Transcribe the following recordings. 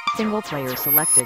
Single player selected.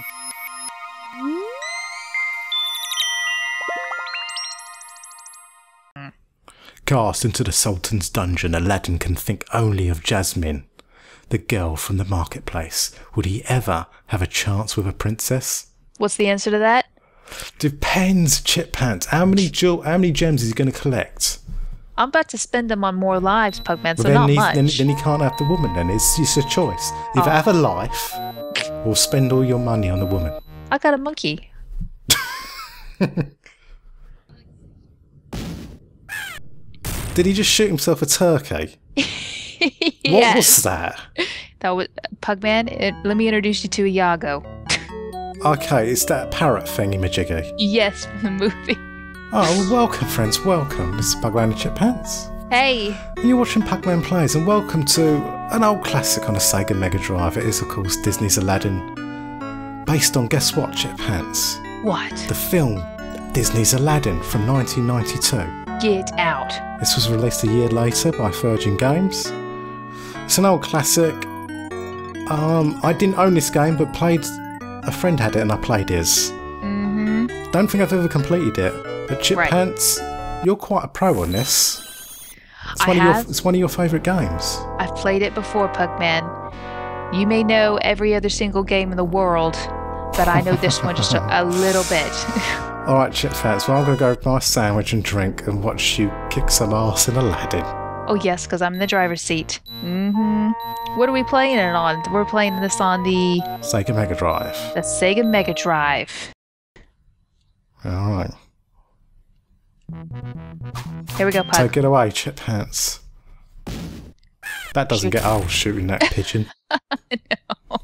Cast into the Sultan's dungeon, Aladdin can think only of Jasmine, the girl from the marketplace. Would he ever have a chance with a princess? What's the answer to that? Depends, Chippants. How many gems is he going to collect? I'm about to spend them on more lives, Pugman, so Well, not much. then he can't have the woman then. It's a choice. Either have a life or spend all your money on the woman. I got a monkey. Did he just shoot himself a turkey? Yes. What was that? That was Pugman. Let me introduce you to Iago. Okay, it's that parrot thingy-majiggy. Yes, from the movie. Oh, well, welcome, friends. Welcome. This is Pugman and Chippants. Hey. And you're watching Pugman Plays, and welcome to an old classic on a Sega Megadrive. It is, of course, Disney's Aladdin, based on, guess what, Chippants? What? The film Disney's Aladdin from 1992. Get out. This was released a year later by Virgin Games. It's an old classic. I didn't own this game, but a friend had it and I played his. Don't think I've ever completed it, but Chippants, you're quite a pro on this. It's one of your favourite games. I've played it before, Pugman. You may know every other single game in the world, but I know this one just a little bit. Alright, Chippants, well, I'm going to go with my sandwich and drink and watch you kick some arse in Aladdin. Oh yes, because I'm in the driver's seat. What are we playing it on? We're playing this on the Sega Megadrive. The Sega Megadrive. Alright. Here we go, Pug. Take it away, Chippants. That doesn't get old, shooting that pigeon. No.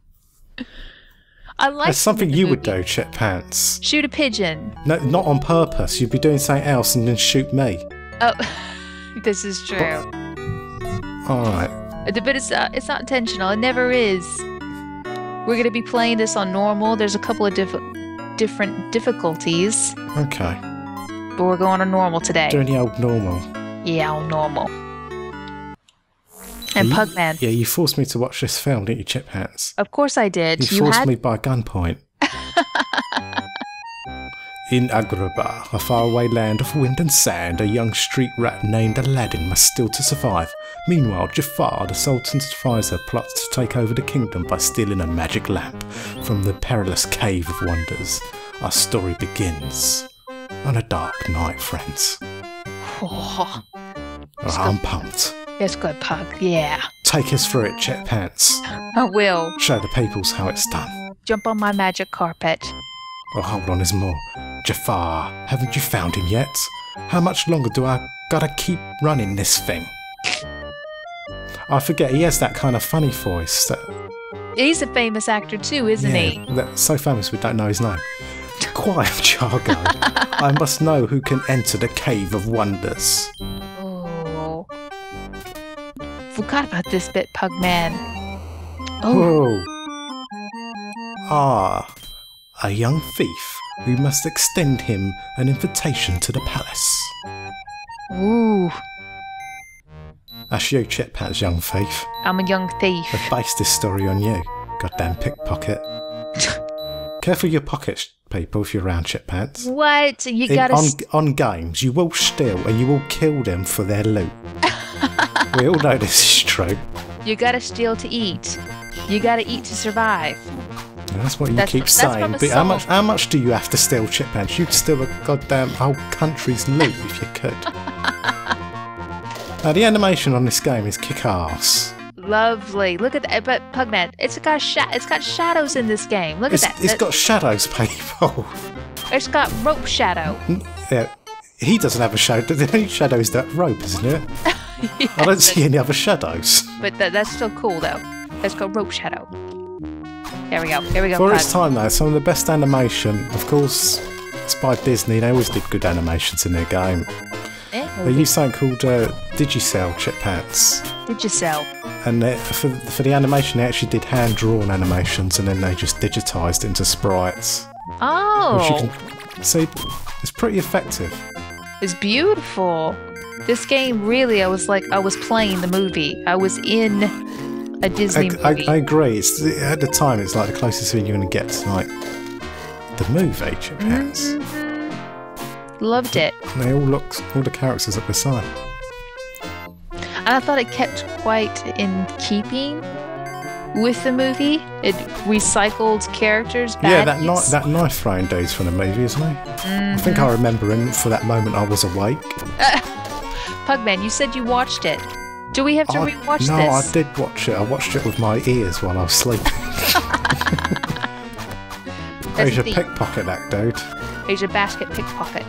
I like That's something you would do, Chippants. Shoot a pigeon. No, not on purpose. You'd be doing something else and then shoot me. Oh, this is true. Alright. But it's not intentional. It never is. We're going to be playing this on normal. There's a couple of different difficulties. Okay. But we're going on normal today. Doing the old normal. Yeah, on normal. And Pugman. Yeah, you forced me to watch this film, didn't you, Chippants? Of course I did. You forced me by gunpoint. In Agrabah, a faraway land of wind and sand, a young street rat named Aladdin must steal to survive. Meanwhile, Jafar, the Sultan's advisor, plots to take over the kingdom by stealing a magic lamp from the perilous Cave of Wonders. Our story begins on a dark night, friends. Oh, I'm pumped. it's good, Pug. Yeah. Take us through it, Chippants. I will. Show the peoples how it's done. Jump on my magic carpet. Oh, hold on, there's more. Jafar, haven't you found him yet? How much longer do I gotta keep running this thing? I forget, he has that kind of funny voice. That, He's a famous actor too, isn't he? That's so famous we don't know his name. Quiet, Jargo. I must know who can enter the Cave of Wonders. Oh. Forgot about this bit, Pugman. Oh. Ah. A young thief. We must extend him an invitation to the palace. Ooh. That's you, Chippants, young thief. I'm a young thief. I've based this story on you. Goddamn pickpocket. Careful your pockets, people, if you're around, Chippants. What? You gotta... On games, you will steal and you will kill them for their loot. We all know this is true. You gotta steal to eat. You gotta eat to survive. Yeah, that's what you keep saying. But how much do you have to steal, Chippants? You'd steal a goddamn whole country's loot if you could. Now, the animation on this game is kick-ass. Lovely. Look at that. But Pugman, it's got shadows in this game. Look at that. It's got shadows, people. It's got rope shadow. Yeah, he doesn't have a shadow. The only shadow is that rope, isn't it? Yeah, I don't see any other shadows. But that's still cool, though. It's got rope shadow. There we go. Here we go. For its time, though, some of the best animation, of course, it's by Disney. They always did good animations in their game. They used something called Digicel, Chippants. Digicel. And for the animation, they actually did hand-drawn animations, and then they just digitised into sprites. Oh! Which you can see, it's pretty effective. It's beautiful. This game, really, I was playing the movie. I was in a Disney movie. I agree. At the time, it's like the closest thing you're going to get to like the movie. Chippants. Loved it. And they all the characters look the same. And I thought it kept quite in keeping with the movie. It recycled characters. Yeah, that knife throwing dude's from the movie, isn't he? I think I remember him. For that moment, I was awake. Pugman, you said you watched it. Do we have to rewatch this? No, I did watch it. I watched it with my ears while I was sleeping. He's a pickpocket, that dude. He's a basket pickpocket.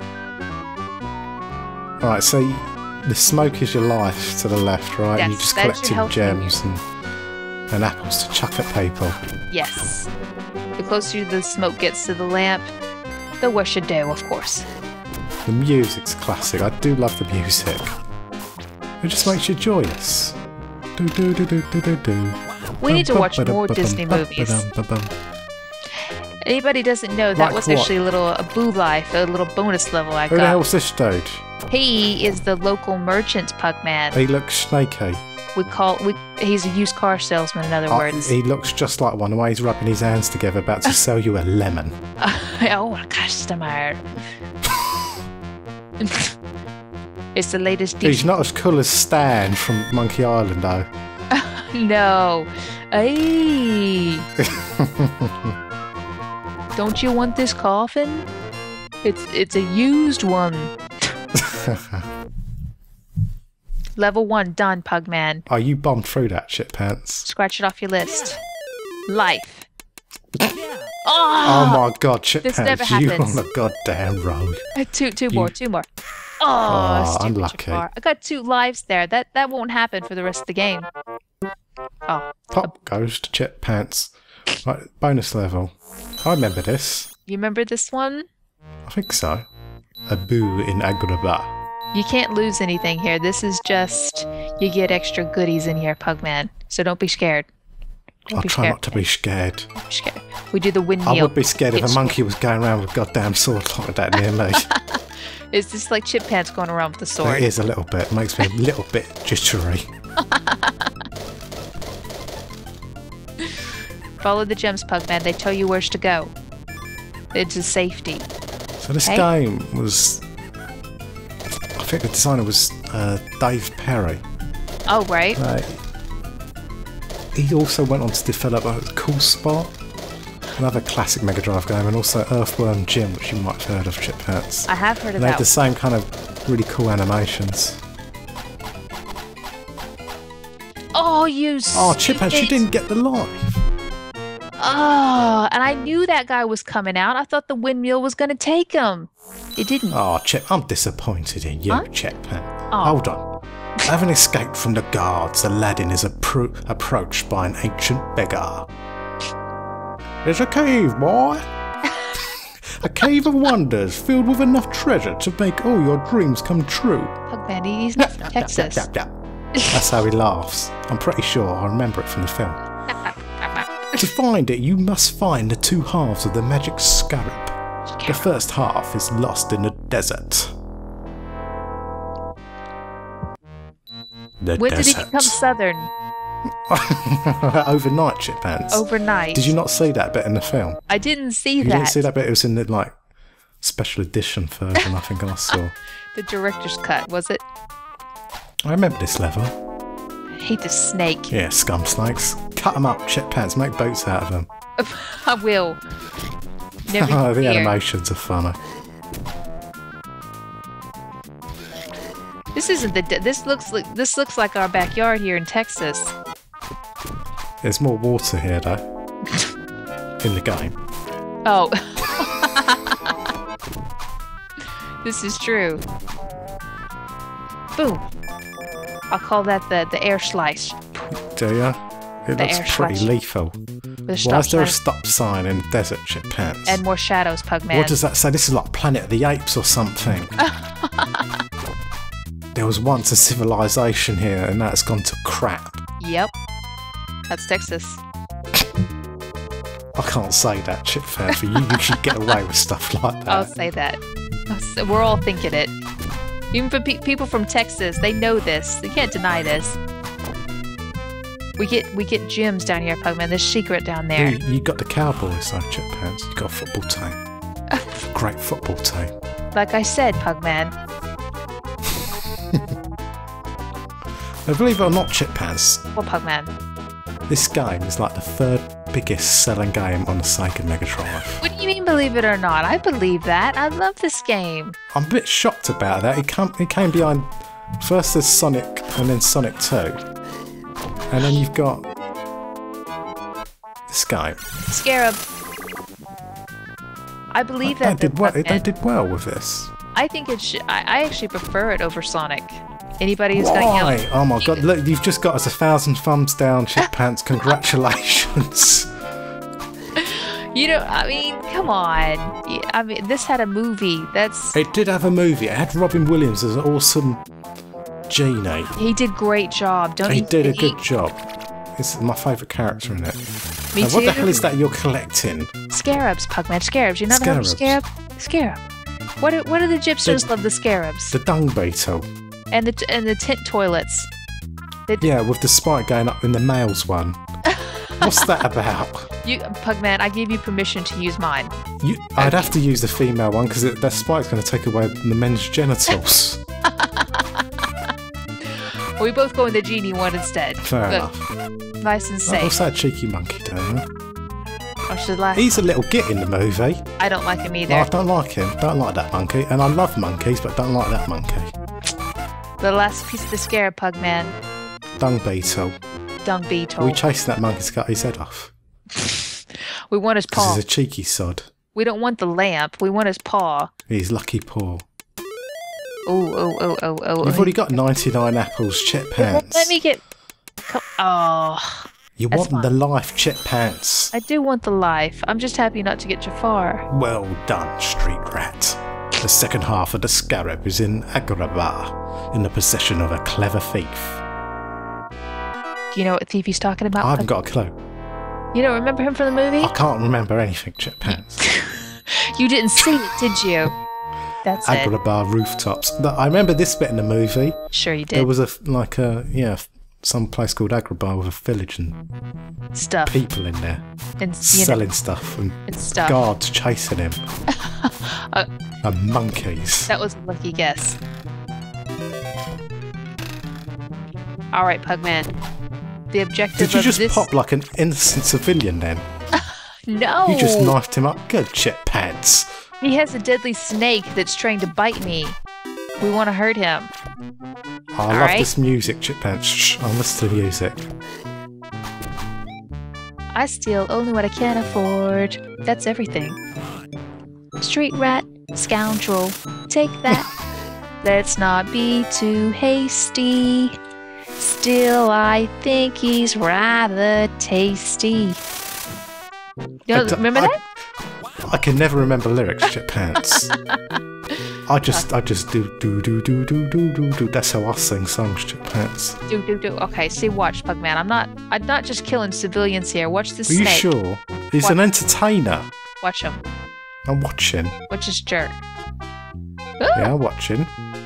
Right, so the smoke is your life to the left, right? Yes, and you're just that's your collecting gems and apples to chuck at people. Yes. The closer the smoke gets to the lamp, the worse you do, of course. The music's classic. I do love the music. It just makes you joyous. We need to watch more Disney movies. Anybody doesn't know, that was actually a Boo Life, a little bonus level I got. Who the hell's this dude? He is the local merchant, Pugman. He looks snaky. He's a used car salesman, in other words. He looks just like one, the way he's rubbing his hands together about to sell you a lemon. Oh, a customer. It's the latest dish. He's not as cool as Stan from Monkey Island, though. No. Ay. Don't you want this coffin? It's a used one. Level 1 done, Pugman. Oh, you bombed through that shit, pants. Scratch it off your list. Life. Oh my god, shit this pants, never you happens. on the goddamn road. Two more. Oh, stupid unlucky. Jafar. I got 2 lives there. That won't happen for the rest of the game. Oh. Pop goes to Chip Pants. Right, bonus level. I remember this. You remember this one? I think so. A boo in Agrabah. You can't lose anything here. This is just, you get extra goodies in here, Pugman. So don't be scared. I'll try not to be scared. Don't be scared. We do the windmill. I would be scared if a monkey was going around with a goddamn sword like that near me. Is this like Chip Pants going around with a sword? It is a little bit. It makes me a little bit jittery. Follow the gems, Pugman. They tell you where to go. It's a safety. So this game was... I think the designer was Dave Perry. Oh, right. He also went on to develop a Cool Spot, another classic Mega Drive game, and also Earthworm Jim, which you might have heard of, Chip Pants. I have heard of they that. had the same kind of really cool animations. Oh, you Oh, Chip Pants, you didn't get the live. Oh, and I knew that guy was coming out. I thought the windmill was going to take him. It didn't. Oh, Chip, I'm disappointed in you, Chip Pants. Oh. Hold on. Having escaped from the guards, Aladdin is approached by an ancient beggar. There's a cave, boy. A cave of wonders filled with enough treasure to make all your dreams come true. Pugman, he's not from Texas. That's how he laughs. I'm pretty sure I remember it from the film. To find it, you must find the 2 halves of the magic scarab. The first half is lost in the desert. When did he become southern? Overnight, Chip Pants. Overnight. Did you not see that bit in the film? I didn't see that. You didn't see that bit? It was in the like special edition version, I think I saw. The director's cut, was it? I remember this level. I hate the snake. Yeah, scum snakes. Cut them up, Chip Pants, make boats out of them. I will. Never Oh, the fear. animations are funny. This isn't the. This looks like our backyard here in Texas. There's more water here, though. In the game. Oh. This is true. Boom. I'll call that the air slice. Do ya? It The looks air pretty slash. lethal. With a Why is there a stop stop sign in Desert, Chip Pants? and more shadows, Pugman. What does that say? This is like Planet of the Apes or something. There was once a civilization here and now it's gone to crap. Yep. That's Texas. I can't say that, Chip Pants, but you should get away with stuff like that. I'll say that. We're all thinking it. Even for people from Texas, they know this. They can't deny this. We get gems down here, Pugman. There's secret down there. You got the Cowboys, though, Chip Pants. You got a football team. Great football team. Like I said, Pugman. Now, believe it or not, Chip Pants. Well, Pugman. This game is like the third biggest selling game on the Sega Megadrive. What do you mean, believe it or not? I believe that. I love this game. I'm a bit shocked about that. It came behind. First there's Sonic and then Sonic 2. And then you've got this game. Scarab. I believe that they did well with this. I think it should. I actually prefer it over Sonic. Anybody who's got Why? Oh my god! Look, you've just got us 1,000 thumbs down, Chip Pants. Congratulations. You know, I mean, come on. I mean, this had a movie. It did have a movie. It had Robin Williams as an awesome genie. He did great job. He did a good job. He's my favourite character in it. Me too. What the hell is that you're collecting? Scarabs, Pugman. Scarabs. You're not a scarab? Scarab. What do the gypsters love the scarabs? The dung beetle. And the tent toilets. Yeah, with the spike going up in the male's one. What's that about? Pugman, I gave you permission to use mine. I'd have to use the female one because that spike's going to take away the men's genitals. Well, we both go in the genie one instead. Fair enough. Nice and safe. What's that cheeky monkey doing? He's a little git in the movie. I don't like him either. I don't like him. Don't like that monkey. And I love monkeys, but don't like that monkey. The last piece of the scarab, Pugman. Dung beetle. Dung beetle. We chasing that monkey to cut his head off. We want his paw. This is a cheeky sod. We don't want the lamp. We want his paw. His lucky paw. Oh. You've already got 99 apples, Chip Pants. Let me get... Oh. You want the life, Chip Pants. I do want the life. I'm just happy not to get Jafar. Well done, Street Rat. The second half of the scarab is in Agrabah, in the possession of a clever thief. Do you know what thief he's talking about? I haven't got a clue. You don't remember him from the movie? I can't remember anything, Chip Pants. You didn't see it, did you? That's it. Agrabah rooftops. I remember this bit in the movie. Sure you did. There was some place called Agrabah with a village and stuff. People in there. And selling stuff and stuff. Guards chasing him. And monkeys. That was a lucky guess. Alright, Pugman. The objective of this... Did you just pop like an innocent civilian then? No! You just knifed him up good, Chip Pants. He has a deadly snake that's trying to bite me. We want to hurt him. I love this music, Chip Pants. Shh, I'll listen to the music. I steal only what I can afford. That's everything. Street rat, scoundrel, take that. Let's not be too hasty. Still, I think he's rather tasty. Remember that? I can never remember lyrics, Chip Pants. I just do. That's how I sing songs, Chip Pants. Do. Okay, see, watch, Pugman. I'm not just killing civilians here. Watch the snake. Are you sure? He's an entertainer. Watch him. I'm watching. Watch this jerk. Yeah, I'm watching.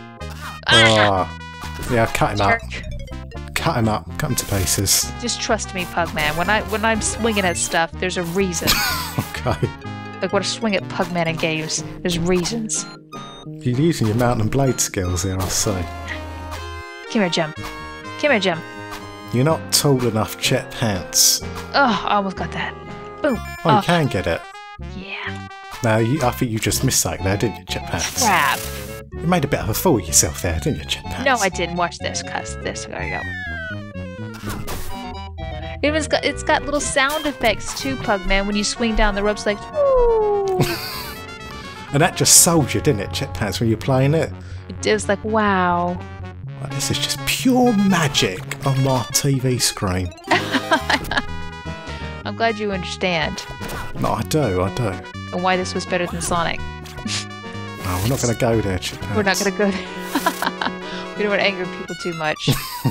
Yeah, cut him up. Cut him up. Cut him to pieces. Just trust me, Pugman. When I'm swinging at stuff, there's a reason. Okay. Like when I swing at Pugman in games, there's reasons. You're using your mountain blade skills here, I'll say. Come here, Jim. Come here, Jim. You're not tall enough, Chip Pants. Oh, I almost got that. Boom. Oh, you can get it. Yeah. No, I think you just missed that there, didn't you, Chip Pants? Crap. You made a bit of a fool of yourself there, didn't you, Chip Pants? No, I didn't. Watch this, cuss. This. There you go. It's got little sound effects too, Pugman. When you swing down the ropes, like. Woo. And that just sold you, didn't it, Chip Pants, when you were playing it? It was like, wow. Well, this is just pure magic on my TV screen. I'm glad you understand. No, I do. And why this was better than Sonic. No, we're not going to go there, Chip Pants. We're not going to go there. We don't want to anger people too much.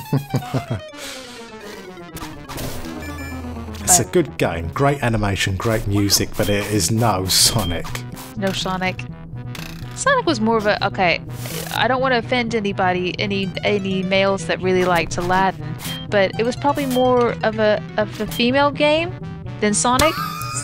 It's a good game. Great animation, great music, but it is no Sonic. No Sonic. Sonic was more of a... Okay, I don't want to offend anybody, any males that really liked Aladdin, but it was probably more of a female game than Sonic.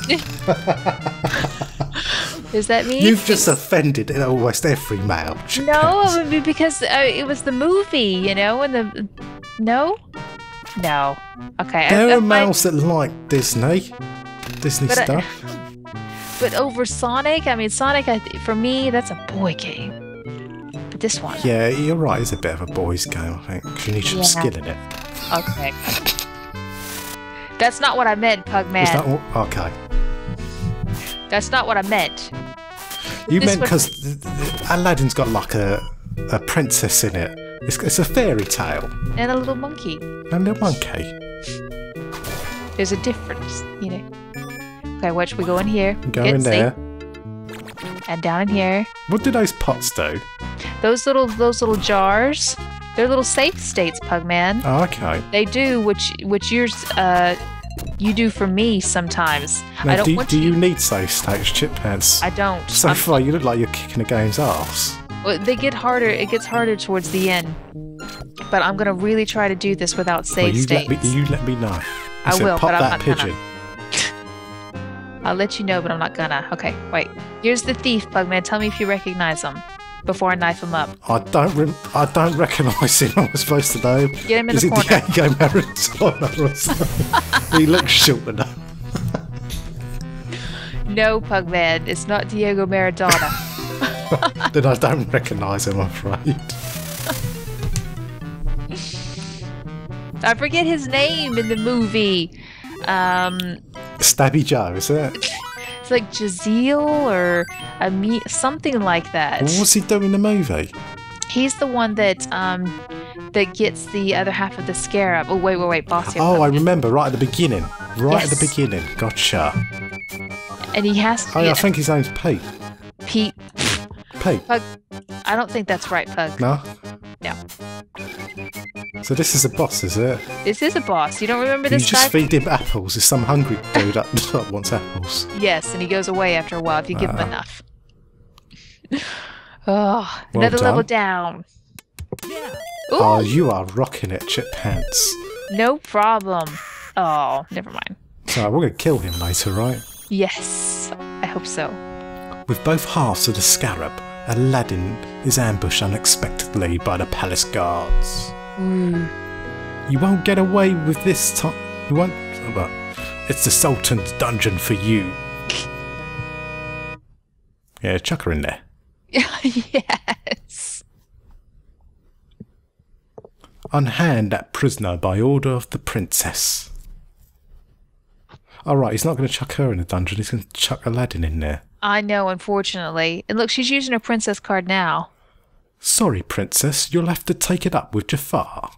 Is that me? You've just offended almost every male. No, because it was the movie, you know, and the... No? No. Okay. There are males that like Disney stuff. But over Sonic, I mean, Sonic, for me, that's a boy game. But this one... Yeah, you're right, it's a bit of a boy's game, I think, because you need some skill in it. Okay. That's not what I meant, Pugman. Is that what? Okay. That's not what I meant. You meant because Aladdin's got like a princess in it. It's a fairy tale. And a little monkey. And a little monkey. There's a difference, you know. Okay, watch, we go in here. Go in there. And down in here. What do those pots do? Those little jars, they're little safe states, Pugman. Oh, okay. They do which yours you do for me sometimes. Now, I don't want do you need safe states, Chippants? I don't. So far, you look like you're kicking the game's ass. Well, they get harder. It gets harder towards the end. But I'm gonna really try to do this without save states. You let me know. I will, pop but I'm that not pigeon. gonna. I'll let you know, but I'm not gonna. Okay, wait. Here's the thief, Pugman. Tell me if you recognize him before I knife him up. I don't recognise him. I was supposed to know. Get him in the corner. Is it Diego Maradona or something? He looks short enough. No, Pugman. It's not Diego Maradona. Then I don't recognise him, I'm afraid. I forget his name in the movie. Stabby Joe, is it? It's like Jazeel or something like that. What's he doing in the movie? He's the one that gets the other half of the scarab. Oh wait, boss. Oh, I remember right at the beginning. Right at the beginning. Gotcha. And he has to. Oh, yeah, I think his name's Pete. Pete. Pete. Pug. I don't think that's right, Pug. No. No. So this is a boss, is it? This is a boss. You don't remember this guy? You just feed him apples. There's some hungry dude that wants apples. Yes, and he goes away after a while if you give him enough. Oh, another level down. Yeah. Oh, you are rocking it, Chippants. No problem. Oh, never mind. So we're going to kill him later, right? Yes, I hope so. With both halves of the scarab, Aladdin is ambushed unexpectedly by the palace guards. Ooh. You won't get away with this time. You won't. Well, it's the Sultan's dungeon for you. Yeah, chuck her in there. Yes. Unhand that prisoner by order of the princess. Alright, he's not going to chuck her in the dungeon, he's going to chuck Aladdin in there. I know, unfortunately. And look, she's using her princess card now. Sorry, princess, you'll have to take it up with Jafar.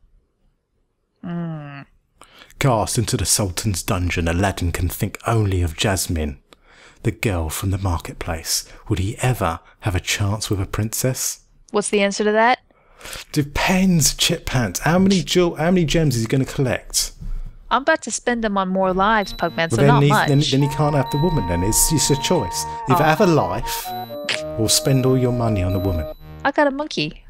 Cast into the Sultan's dungeon, Aladdin can think only of Jasmine, the girl from the marketplace. Would he ever have a chance with a princess? What's the answer to that? Depends, Chippants. How many gems is he going to collect? I'm about to spend them on more lives, Pugman, so then not much. Then he can't have the woman then. It's a choice. Either have a life or spend all your money on the woman. I got a monkey.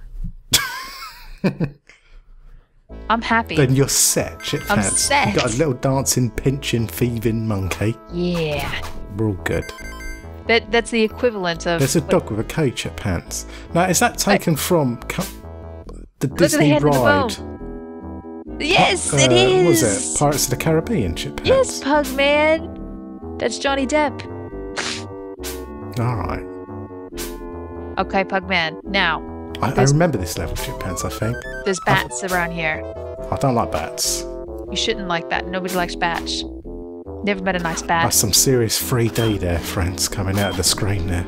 I'm happy. Then you're set, Chippants. I'm set. You got a little dancing, pinching, thieving monkey. Yeah. We're all good. That's the equivalent of... There's a dog with a cage, Chippants. Now, is that taken from the Disney ride? Yes, it is! What was it? Pirates of the Caribbean, Chippants? Yes, Pugman! That's Johnny Depp. Alright. Okay, Pugman. Now... I remember this level, Chippants, I think. There's bats around here. I don't like bats. You shouldn't like that. Nobody likes bats. Never met a nice bat. That's some serious 3D there, friends, coming out of the screen there.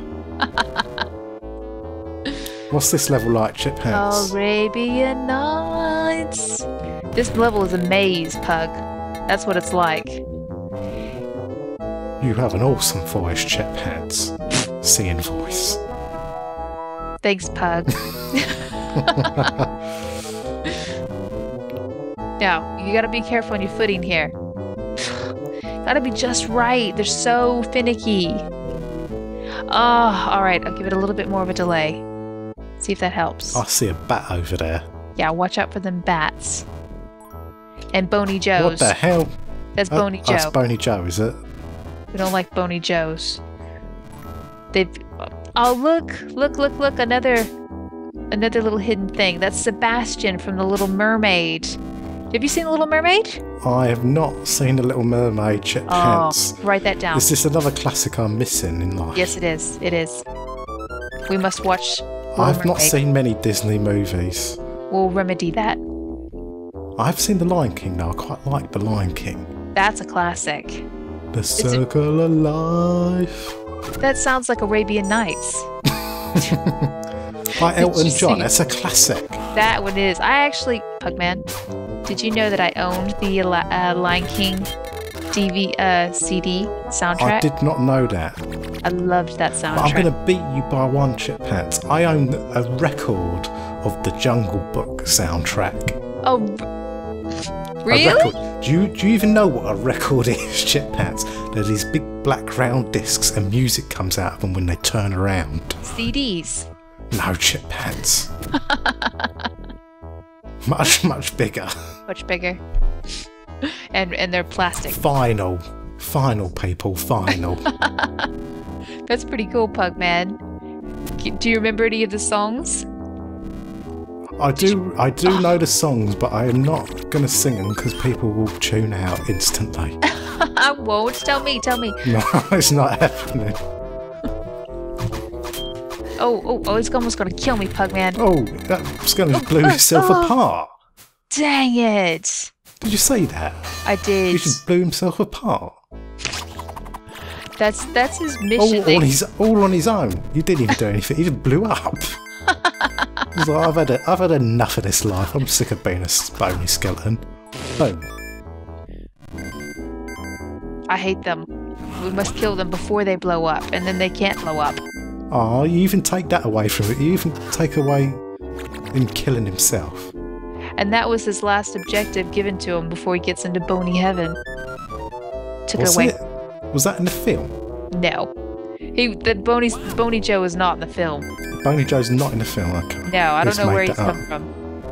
What's this level like, Chippants? Arabian Nights. This level is a maze, Pug. That's what it's like. You have an awesome voice, Chippants. Singing voice. Thanks, Pug. Now, you gotta be careful on your footing here. Gotta be just right. They're so finicky. Oh, alright. I'll give it a little bit more of a delay. See if that helps. I see a bat over there. Yeah, watch out for them bats. And Boney Joe's. What the hell? That's Boney Joe. That's Boney Joe, is it? We don't like Boney Joes. They've... Oh, look! Look! Another little hidden thing. That's Sebastian from The Little Mermaid. Have you seen The Little Mermaid? I have not seen The Little Mermaid, Chippants. Oh, write that down. Is this another classic I'm missing in life? Yes, it is. It is. We must watch Little I've Mermaid. not seen many Disney movies. We'll remedy that. I've seen The Lion King, though. I quite like The Lion King. That's a classic. The Circle of Life. That sounds like Arabian Nights. By Elton John. That's a classic. That one is. I actually... Pugman, did you know that I owned the Lion King CD soundtrack? I did not know that. I loved that soundtrack. But I'm going to beat you by one, Chippants. I own a record of the Jungle Book soundtrack. Oh, really? Do you even know what a record is, Chippants? They're these big black round discs and music comes out of them when they turn around. CDs. No, Chippants. much bigger. Much bigger. And they're plastic. Final people, final. That's pretty cool, Pugman. Do you remember any of the songs? I do know the songs, but I am not going to sing them because people will tune out instantly. I won't. Tell me. No, it's not happening. Oh, he's almost going to kill me, Pugman. Oh, that's going to blow yourself apart. Dang it. Did you see that? I did. He just blew himself apart. That's his mission. All on his own. He didn't even do anything. He just blew up. He's like, I've had enough of this life. I'm sick of being a bony skeleton. Boom. I hate them. We must kill them before they blow up, and then they can't blow up. Oh, you even take that away from it. You even take away him killing himself. And that was his last objective given to him before he gets into Boney Heaven. Took it away. Was that in the film? No. Boney Joe is not in the film. Boney Joe's not in the film, okay. No, I don't know where he's come from.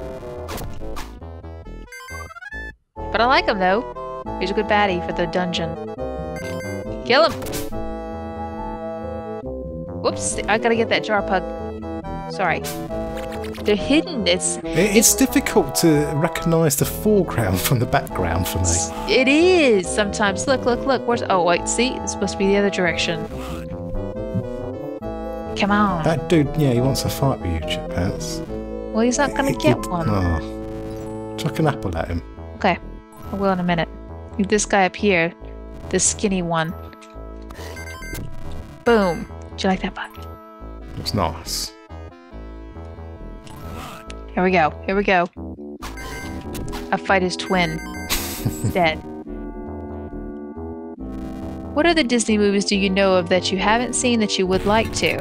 But I like him, though. He's a good baddie for the dungeon. Kill him! Whoops, I gotta get that jar, Pug. Sorry. They're hidden. It's difficult to recognise the foreground from the background for me. It is sometimes. Look. Where's? Oh wait, see, it's supposed to be the other direction. Come on. That dude, yeah, he wants to fight with you, Chippants. Well, he's not gonna get one. Oh. Chuck an apple at him. Okay, I will in a minute. This guy up here, the skinny one. Boom. Do you like that, Bug? Looks nice. Here we go. I fight his twin. Dead. What other Disney movies do you know of that you haven't seen that you would like to?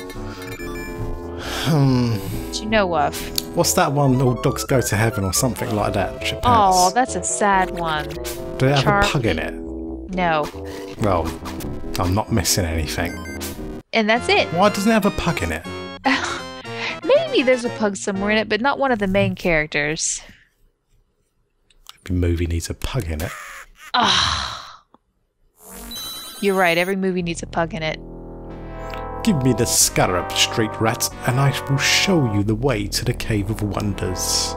That you know of? What's that one, All Dogs Go to Heaven or something like that? Chippants? Oh, that's a sad one. Do it have a pug in it? No. Well, I'm not missing anything. And that's it. Why doesn't it have a pug in it? Maybe there's a pug somewhere in it, but not one of the main characters. Every movie needs a pug in it. Ah. You're right, every movie needs a pug in it. Give me the scarab, street rat, and I will show you the way to the Cave of Wonders.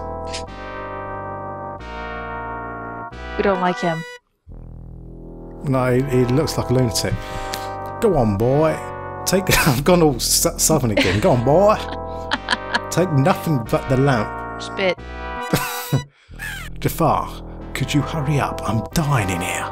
We don't like him. No, he looks like a lunatic. Go on, boy. I've gone all southern again. Go on, boy. Take nothing but the lamp. Spit. Jafar, could you hurry up? I'm dying in here.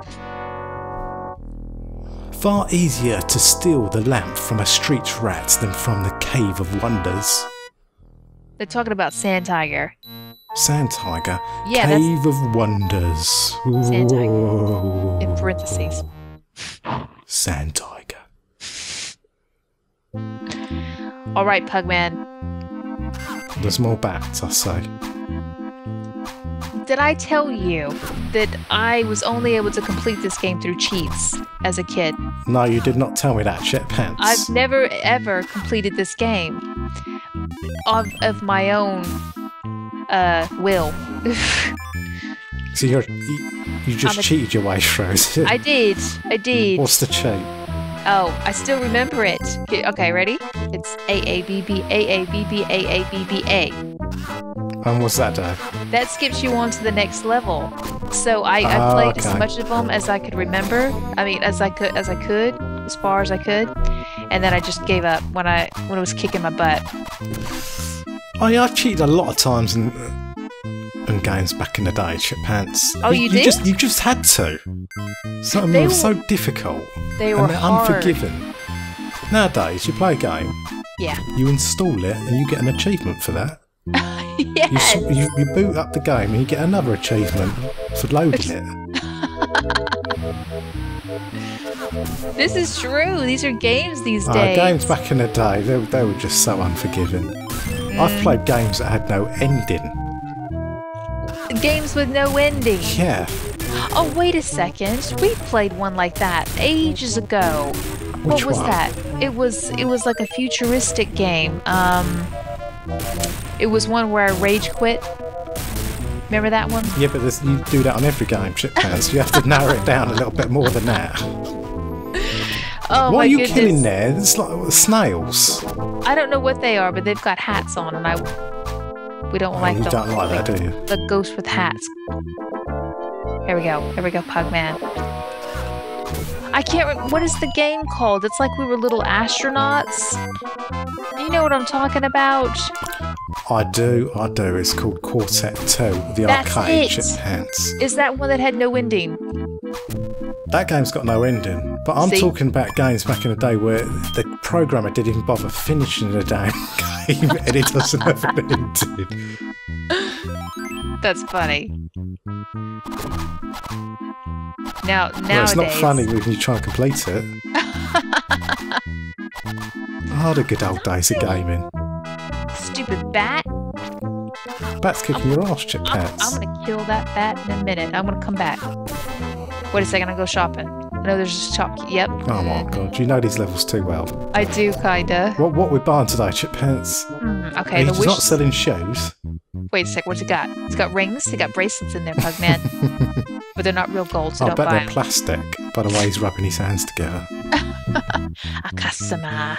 Far easier to steal the lamp from a street rat than from the Cave of Wonders. They're talking about Sand Tiger. Sand Tiger? Yeah, Cave of Wonders. Sand Tiger. In parentheses. Sand Tiger. Alright, Pugman. There's more bats, I say. Did I tell you that I was only able to complete this game through cheats as a kid? No, you did not tell me that, Chippants. I've never ever completed this game of my own will. So you just cheated your way through, is it? I did. What's the cheat? Oh, I still remember it. Okay, ready? It's AABB, AABB, AABBA. And what's that do? That skips you on to the next level. So I played as much of them as I could remember. I mean, as far as I could. And then I just gave up when it was kicking my butt. Oh yeah, I cheated a lot of times in games back in the day, Chippants. Oh, you did? You just had to. Some of them were so difficult. They were and they're hard. unforgiving. Nowadays, you play a game, yeah, you install it, and you get an achievement for that. Yes. You boot up the game, and you get another achievement for loading it. This is true. These are games these days. Games back in the day, they were just so unforgiving. I've played games that had no ending. Games with no ending. Yeah. Oh, wait a second. We played one like that ages ago. Which what was one? that? It was like a futuristic game. It was one where I rage quit. Remember that one? Yeah, but you do that on every game, Chippants. You have to narrow it down a little bit more than that. Oh, what are you goodness. killing there? It's like snails. I don't know what they are, but they've got hats on, and we don't like them. You don't like that, do you? The ghost with hats. Here we go, Pugman. I can't remember. What is the game called? It's like we were little astronauts. You know what I'm talking about? I do. It's called Quartet 2, the That's arcade it. Chippants. Is that one that had no ending? That game's got no ending. But I'm See? talking about games back in the day where the programmer didn't even bother finishing the damn game and it doesn't have an ending. That's funny. Now, Well, nowadays... it's not funny when you try and complete it. The good old days of gaming. Stupid bat. Bat's kicking your ass, I'm Chippants. gonna kill that bat in a minute. I'm gonna come back. Wait a second, I'll go shopping. I know there's a shop. Yep. Oh my god, you know these levels too well. I do, kinda. What we're buying today, Chippants? Okay, He's not selling shoes. Wait a sec, what's it got? It's got rings, it got bracelets in there, Pugman. But they're not real gold, so I don't bet buy they're them. plastic, by the way he's rubbing his hands together. A customer.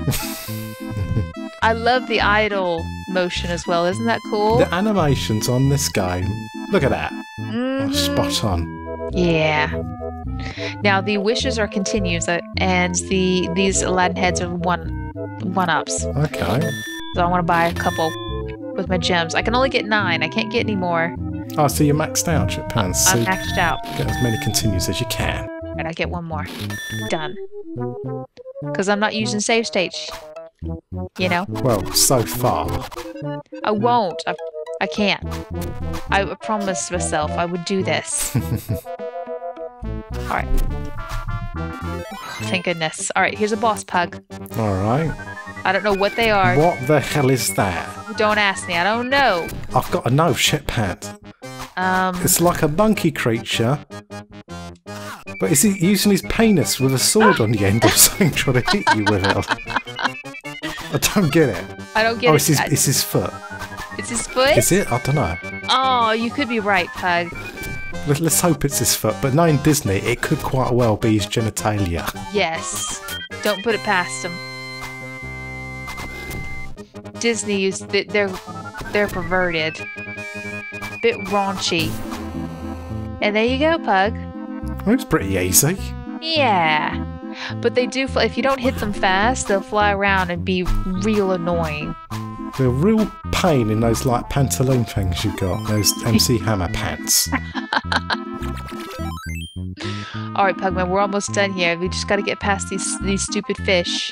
I love the idle motion as well, isn't that cool? The animations on this game, look at that. Mhm. Spot on. Yeah. Now the wishes are continues, and these Aladdin heads are one-ups. Okay. So I want to buy a couple with my gems. I can only get 9. I can't get any more. Oh, so you're maxed out, Chippants. So I'm maxed out. get as many continues as you can. And I get one more. Done. Because I'm not using save states. You know? Well, so far. I won't. I can't. I promised myself I would do this. Alright. Thank goodness. Alright, here's a boss pug. Alright. I don't know what they are. What the hell is that? Don't ask me. I don't know. I've got to know, Chippant. It's like a monkey creature. But is he using his penis with a sword on the end or something trying to hit you with it? I don't get it. I don't get it. It's his foot. It's his foot? Is it? I don't know. Oh, you could be right, Pug. Let's hope it's his foot, but knowing Disney, it could quite well be his genitalia. Yes. Don't put it past him. Disney is they're perverted. Bit raunchy. And there you go, Pug. Well, it's pretty easy. Yeah. But they do if you don't hit them fast, they'll fly around and be real annoying. They're a real pain in those like pantaloon things you've got, those MC Hammer pants. Alright, Pugman, we're almost done here. We just gotta get past these stupid fish.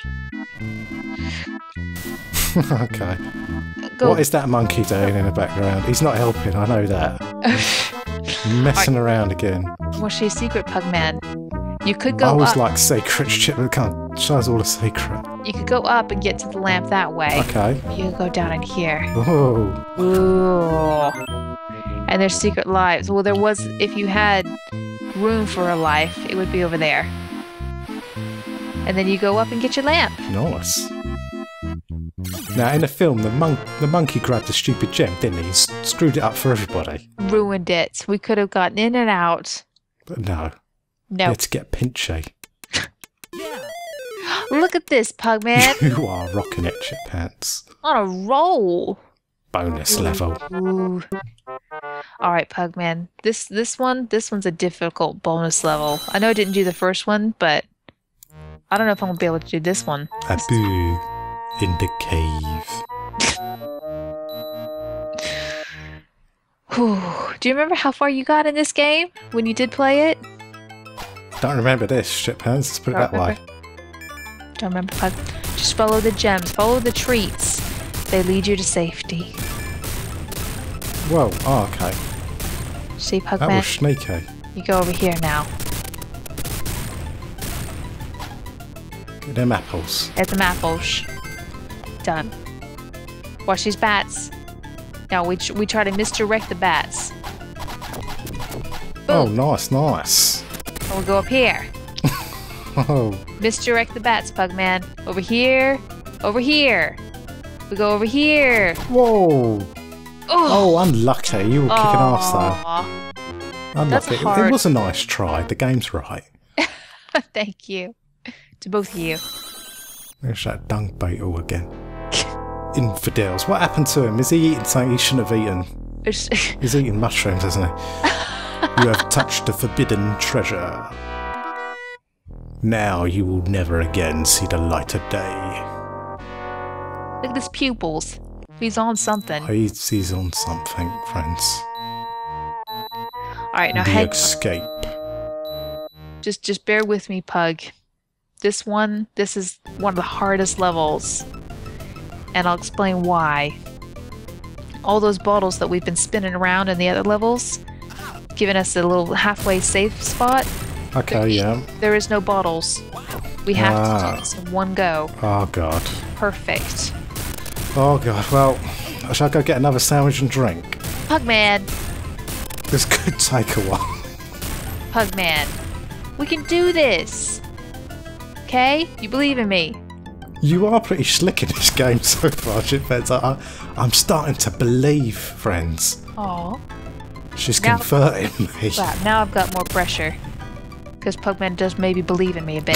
Okay. Go. What is that monkey doing in the background? He's not helping, I know that. Messing around again. We'll show you a secret, Pugman. You could go I always up. like secrets, Chip, but can't show us all a secret. You could go up and get to the lamp that way. Okay. You could go down in here. Oh. Ooh. And there's secret lives. Well, there was, if you had room for a life, it would be over there. And then you go up and get your lamp. Nice. Now, in the film, the monkey grabbed the stupid gem, didn't he? He screwed it up for everybody. Ruined it. We could have gotten in and out. But no. No. Let's get Pinchy. Look at this, Pugman. You are rocking it, Chippants. On a roll. Bonus level. Ooh. All right, Pugman. This one's a difficult bonus level. I know I didn't do the first one, but I don't know if I'm gonna be able to do this one. Abu in the cave. Do you remember how far you got in this game when you did play it? Don't remember this, Chippants. Let's put it that way. Don't remember, Pug. Just follow the gems. Follow the treats. They lead you to safety. Whoa, oh, okay. See, Pugman? That was sneaky. You go over here now. Get them apples. Get them apples. Done. Watch these bats. Now we try to misdirect the bats. Boom. Oh, nice, nice. And we'll go up here. Oh. Misdirect the bats, Pugman. Over here. Over here. We go over here. Whoa. Oh, unlucky. You were kicking ass though. Unlucky. It was a nice try. The game's right. Thank you. To both of you. There's that dung beetle again. Infidels. What happened to him? Is he eating something he shouldn't have eaten? He's eating mushrooms, isn't he? You have touched the forbidden treasure. Now you will never again see the light of day. Look at his pupils. He's on something. He's on something, friends. Alright, now the escape. Just bear with me, Pug. This is one of the hardest levels. And I'll explain why. All those bottles that we've been spinning around in the other levels, giving us a little halfway safe spot. Okay, yeah. There is no bottles. We have to do this in one go. Oh, God. Perfect. Oh, God. Well, shall I go get another sandwich and drink? Pugman. This could take a while. Pugman. We can do this. Okay? You believe in me. You are pretty slick in this game so far, Chippants. I'm starting to believe, friends. Aww. She's converting me. Wow, now I've got more pressure. Because Pugman does maybe believe in me a bit.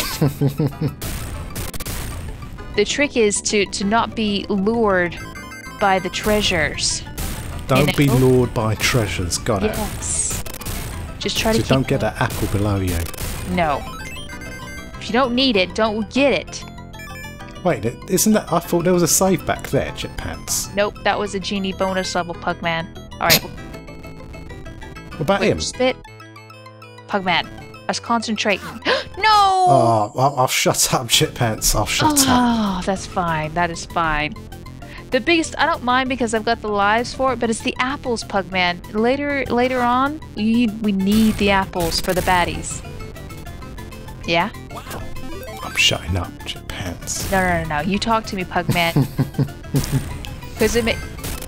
The trick is to not be lured by the treasures. Don't be lured by treasures, got it? Yes. Just try to keep... don't get that apple below you. No. If you don't need it, don't get it. Wait, isn't that... I thought there was a save back there, Chippants. Nope, that was a genie bonus level, Pugman. Alright. What about him? Spit. Pugman. I was concentrating. No! Oh, I'll shut up, Chippants. I'll shut up. Oh, that's fine. That is fine. The biggest... I don't mind because I've got the lives for it, but it's the apples, Pugman. Later on, we need the apples for the baddies. Yeah? I'm shutting up, Chippants. No. You talk to me, Pugman. Because it may...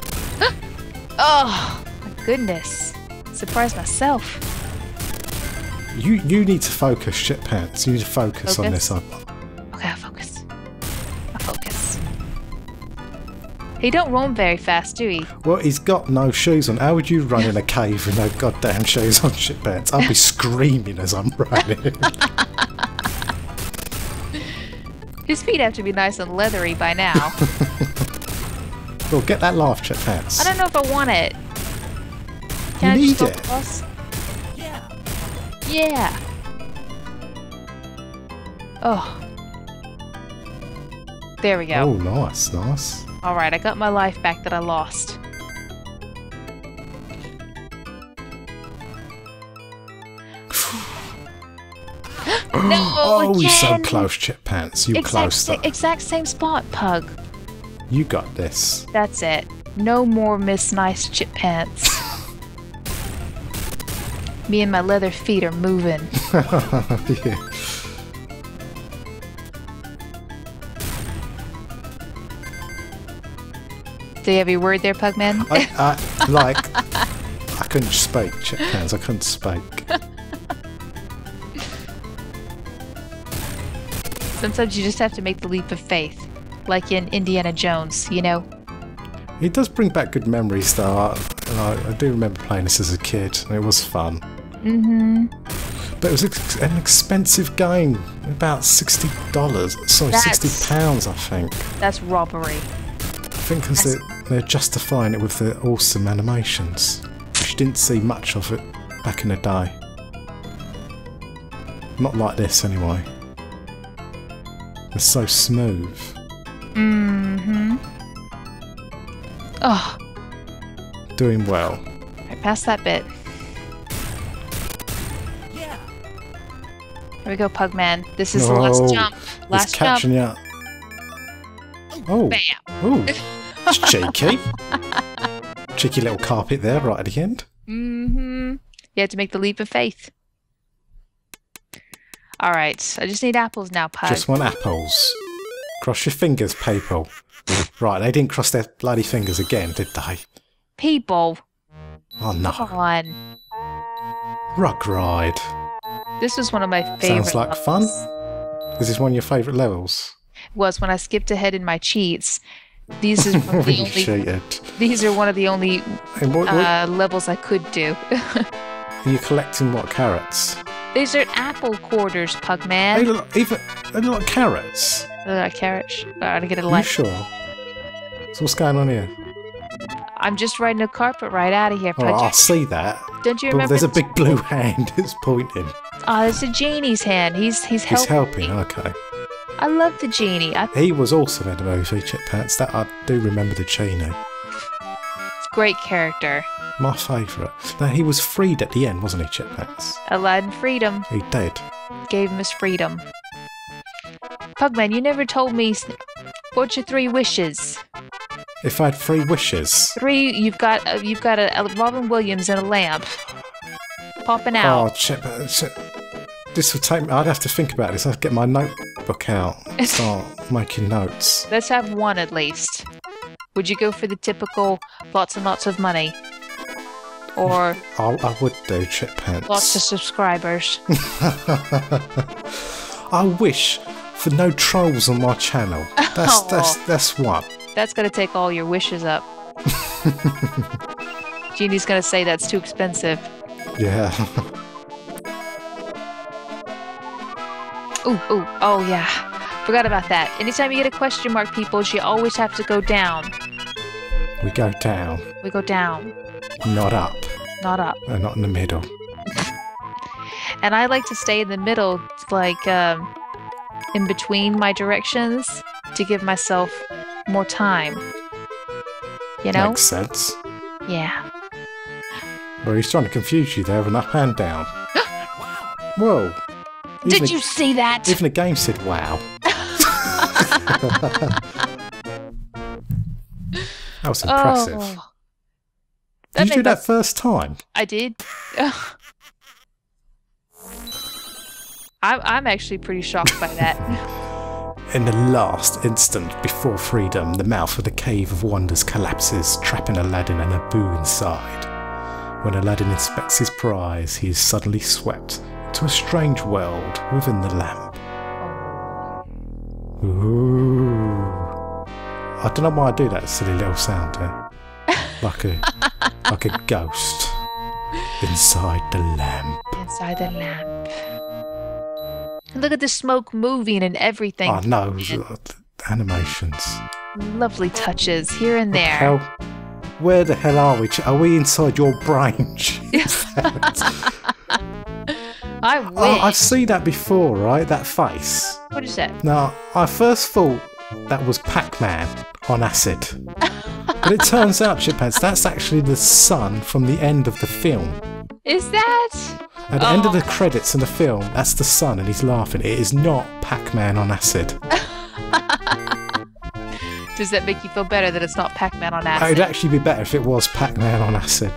Oh, my goodness. Surprised myself. You need to focus, Chippants. You need to focus on this. Okay, I'll focus. I'll focus. He don't run very fast, do he? Well, he's got no shoes on. How would you run in a cave with no goddamn shoes on, Chippants? I'll be screaming as I'm running. His feet have to be nice and leathery by now. Well, get that laugh, Chippants. I don't know if I want it. Can you I just need go it. across? Yeah. Oh. There we go. Oh, nice. Alright, I got my life back that I lost. No, oh, again. you're so close, Chippants. You're close. Exact same spot, Pug. You got this. That's it. No more Miss Nice Chippants. Me and my leather feet are moving. Yeah. Do you have your word there, Pugman? I couldn't speak, Chippants. I couldn't speak. Sometimes you just have to make the leap of faith. like in Indiana Jones, you know? It does bring back good memories, though. I do remember playing this as a kid, and it was fun. Mm-hmm. But it was an expensive game, about $60. Sorry, £60, I think. That's robbery. I think because they're justifying it with the awesome animations. Which you didn't see much of it back in the day. Not like this, anyway. It's so smooth. Mm-hmm. Oh. Doing well. Right past that bit. Here we go, Pugman. This is the last jump. Last it's catching jump. You. Oh. Bam. Oh. It's cheeky. Cheeky little carpet there, right at the end. Mm-hmm. You had to make the leap of faith. Alright, I just need apples now, Pug. Just want apples. Cross your fingers, people. Right, they didn't cross their bloody fingers again, did they? People. Oh no. Come on. Rug ride. This was one of my favorite Sounds like fun. Is this one of your favourite levels? Was when I skipped ahead in my cheats. These are one of the only. Cheated. These are one of the only what? levels I could do. Are you collecting what, carrots? These are apple quarters, Pugman. They look like carrots. Carrots. I gotta get a Are you light. sure? So what's going on here? I'm just riding a carpet right out of here, Pug. Oh, I see that. Don't you But remember? there's a big blue hand that's pointing. Oh, it's a genie's hand. He's helping. He's helping, me. okay. I love the genie. He was awesome in the movie, Chippants. That I do remember the genie. It's a great character. My favourite. Now, he was freed at the end, wasn't he, Chippants? Aladdin freedom. He did. Gave him his freedom. Pugman, you never told me what's your 3 wishes. If I had 3 wishes. 3. You've got a Robin Williams and a lamp popping out. Oh, Chippants. This will take me. I'd have to think about this. I'd get my notebook out and start making notes. Let's have 1 at least. Would you go for the typical lots and lots of money? Or I would do, Chippants. lots of subscribers? I wish for no trolls on my channel. That's one. That's gonna take all your wishes up. Genie's gonna say that's too expensive. Yeah. Ooh, oh yeah. Forgot about that. Anytime you get a question mark, people, you always have to go down. We go down. We go down. Not up. Not up. Not in the middle. And I like to stay in the middle, like, in between my directions, to give myself more time. You know? Makes sense. Yeah. Well, he's trying to confuse you there with an up and down. Whoa. Did you see that? Even the game said wow. That was impressive. Oh. Did you do that first time? I did. I'm actually pretty shocked by that. In the last instant before freedom, the mouth of the Cave of Wonders collapses, trapping Aladdin and Abu inside. When Aladdin inspects his prize, he is suddenly swept to a strange world within the lamp. Ooh. I don't know why I do that silly little sound there. Like a ghost inside the lamp. Inside the lamp. Look at the smoke moving and everything. Oh no, animations. Lovely touches here and there. Where the hell are we? Are we inside your brain? I wish. Oh, I've seen that before, right? That face. What is that? Now, I first thought that was Pac-Man on acid. But it turns out, Chippants, that's actually the sun from the end of the film. Is that? At the end of the credits in the film, that's the sun and he's laughing. It is not Pac-Man on acid. Does that make you feel better that it's not Pac-Man on acid? It would actually be better if it was Pac-Man on acid.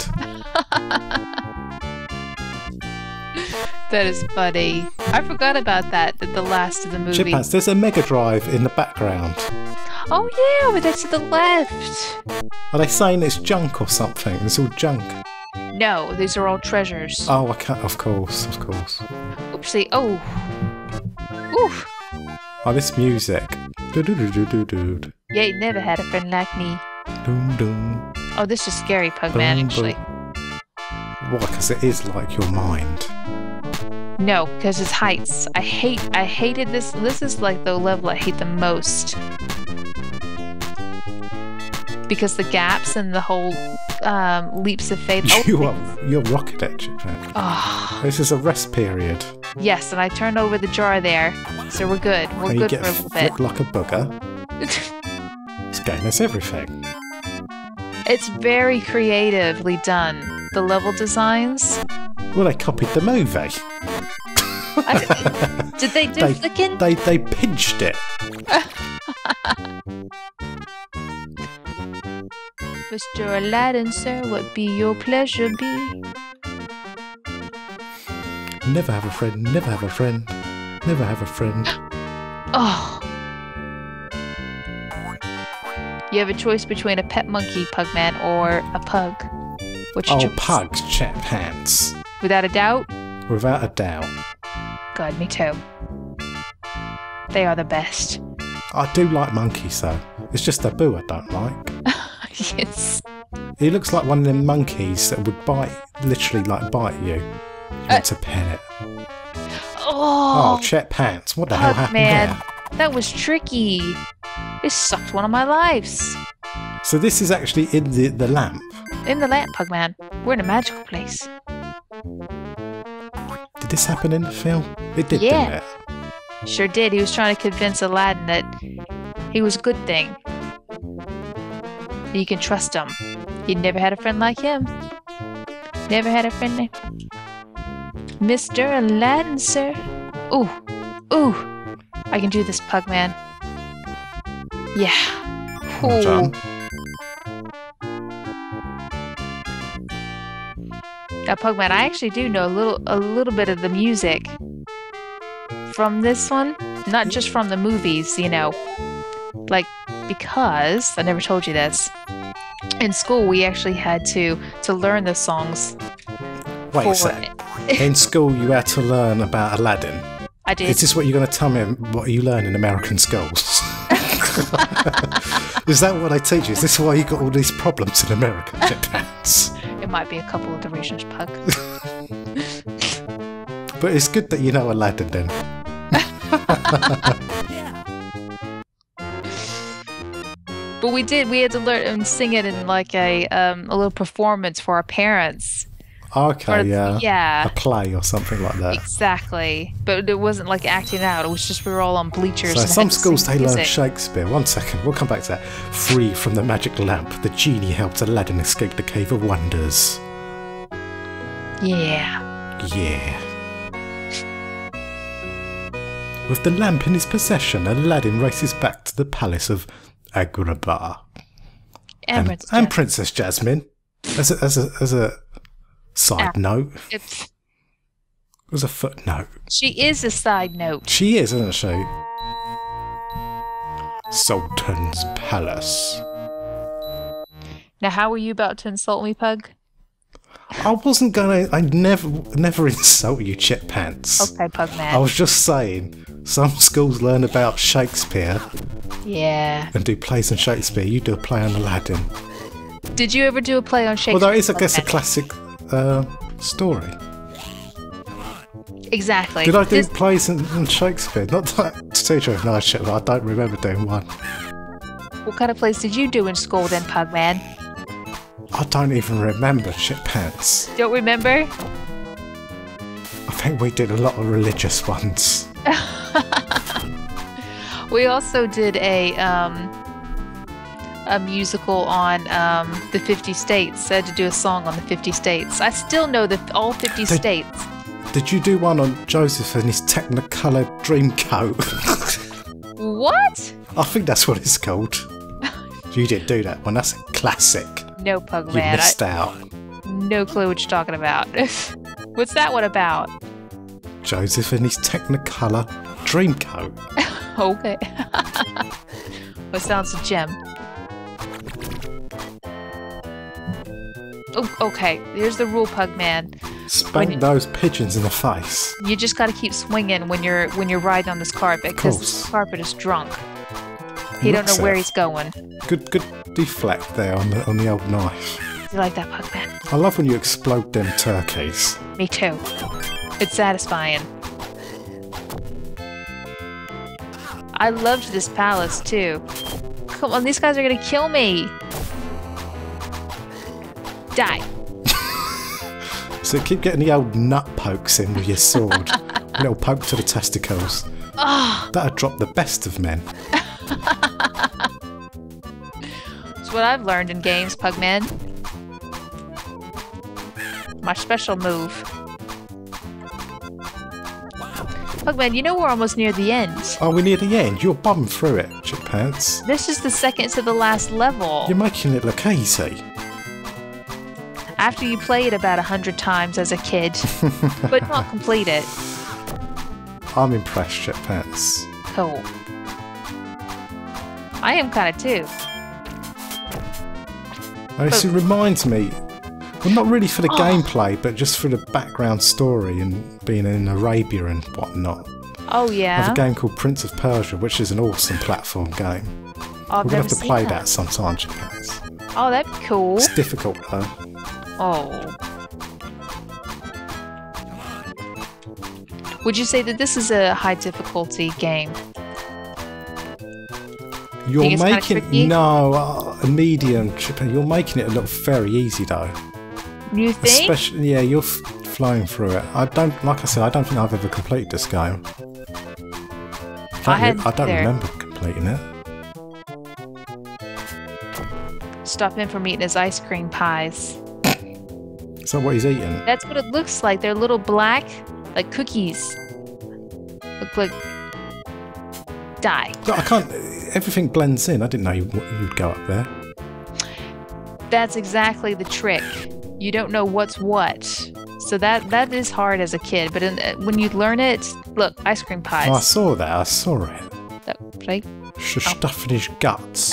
That is funny. I forgot about that at the last of the movie. Chippants, there's a Megadrive in the background. Oh yeah, but that's to the left. Are they saying it's junk or something? It's all junk. No, these are all treasures. Oh, I can't. Of course. Oopsie. Oh. Oof. Oh, this music. Do-do-do-do-do-do. You ain't never had a friend like me. Doom doom. Oh, this is scary, Pugman, Boom, actually. Why? Because it is like your mind. No, because it's heights. I hated this. This is like the level I hate the most. Because the gaps and the whole leaps of faith. You're rocking it, Chippants. Oh. This is a rest period. Yes, and I turned over the jar there, so we're good. We're good for a little bit. You get like a booger. This game is everything. It's very creatively done. The level designs. Well, they copied the movie. Did they do flicking? They pinched it. Mr. Aladdin, sir, what be your pleasure be? Never have a friend, never have a friend, never have a friend. Oh. You have a choice between a pet monkey, Pugman, or a pug. Which choice? Pugs, Chippants. Without a doubt? Without a doubt. God, me too. They are the best. I do like monkeys, though. It's just the boo I don't like. Yes. He looks like one of them monkeys that would bite, literally like bite you. You want to pet it. Oh, Chippants. What the hell happened there? That was tricky. It sucked one of my lives. So this is actually in the lamp. In the lamp, Pugman. We're in a magical place. Did this happen in the film? It did, yeah. didn't it? Sure did. He was trying to convince Aladdin that he was a good thing. You can trust him. You never had a friend like him. Never had a friend like Mr. Aladdin, sir. Ooh. Ooh. I can do this, Pugman. Yeah. Well done. Now, Pugman, I actually do know a little bit of the music from this one. Not just from the movies, you know. Like, because, I never told you this, in school we actually had to learn the songs. Wait a sec. In school you had to learn about Aladdin. I did. Is this what you're going to tell me what you learn in American schools? Is that what they teach you? Is this why you got all these problems in America, Chippants? It might be a couple of the regions, Pug. But it's good that you know Aladdin then. But we had to learn and sing it in like a little performance for our parents. Okay, yeah. A play or something like that. Exactly. But it wasn't like acting out. It was just we were all on bleachers. So and some schools they music. learn Shakespeare. 1 second, we'll come back to that. Free from the magic lamp, the genie helped Aladdin escape the Cave of Wonders. Yeah. Yeah. With the lamp in his possession, Aladdin races back to the palace of Agrabah. And Princess Jasmine. As a side note. As a footnote. She is a side note. She is, isn't she? Sultan's Palace. Now, how were you about to insult me, Pug? I wasn't gonna. I never insult you, Chippants. Okay, Pugman. I was just saying, some schools learn about Shakespeare. Yeah. And do plays on Shakespeare. You do a play on Aladdin. Did you ever do a play on Shakespeare? Well, that is, I guess, a classic story. Exactly. Did I do plays on Shakespeare? Not that teacher of nice shit, but I don't remember doing one. What kind of plays did you do in school then, Pugman? I don't even remember, Chippants. Don't remember? I think we did a lot of religious ones. We also did a musical on the 50 states. I had to do a song on the 50 states. I still know all 50 states. Did you do one on Joseph and his Technicolor Dreamcoat? What? I think that's what it's called. You didn't do that one. That's a classic. No, Pugman. You missed out. No clue what you're talking about. What's that one about? Joseph and his Technicolor Dreamcoat. Okay. Well, sounds a gem. Oh, okay, here's the rule, Pugman. Spank those pigeons in the face. You just gotta keep swinging when you're riding on this carpet, because this carpet is drunk. He don't know where he's going. Good deflect there on the old knife. You like that, Pugman? I love when you explode them turkeys. Me too. It's satisfying. I loved this palace too. Come on, these guys are gonna kill me. Die. So keep getting the old nut pokes in with your sword. A little poke to the testicles. Oh. That'd drop the best of men. It's what I've learned in games, Pugman. My special move. Pugman, you know we're almost near the end. Oh, we're near the end? You're bombing through it, Chippants. This is the second to the last level. You're making it look easy. After you play it about 100 times as a kid, but not complete it. I'm impressed, Chippants. Cool. I am kind of too. It reminds me, well, not really for the gameplay, but just for the background story and being in Arabia and whatnot. Oh, yeah? I have a game called Prince of Persia, which is an awesome platform game. Oh, We're going to have to play that sometime, Chippants. Oh, that'd be cool. It's difficult, though. Oh. Would you say that this is a high difficulty game? You're making a medium. You're making it look very easy though. You think? Especially, yeah, you're flowing through it. I don't, like I said, I don't think I've ever completed this game. I don't remember completing it. Stop him from eating his ice cream pies. Is that what he's eating? That's what it looks like. They're little black, like cookies. Look like... Die. Look, I can't... Everything blends in. I didn't know you'd go up there. That's exactly the trick. You don't know what's what. So that is hard as a kid. But when you learn it... Look, ice cream pies. Oh, I saw that. I saw it. Right? Stuff in his guts.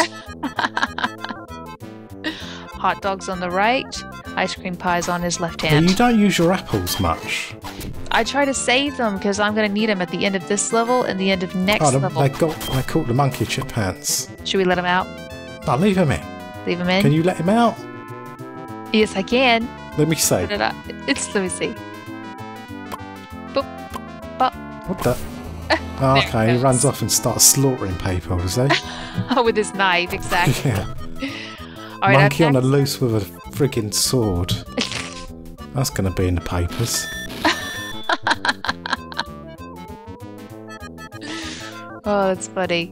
Hot dogs on the right, ice cream pies on his left Yeah, hand. you don't use your apples much. I try to save them because I'm going to need them at the end of this level and the end of next level. They caught the monkey Chippants. Should we let him out? No, leave him in. Leave him in? Can you let him out? Yes, I can. Let me see. Let me see. Boop. Bop. What the? Oh, okay, he runs off and starts slaughtering people, does he? With his knife, exactly. Yeah. All right, monkey on the loose with a friggin' sword. That's going to be in the papers. Oh, that's funny.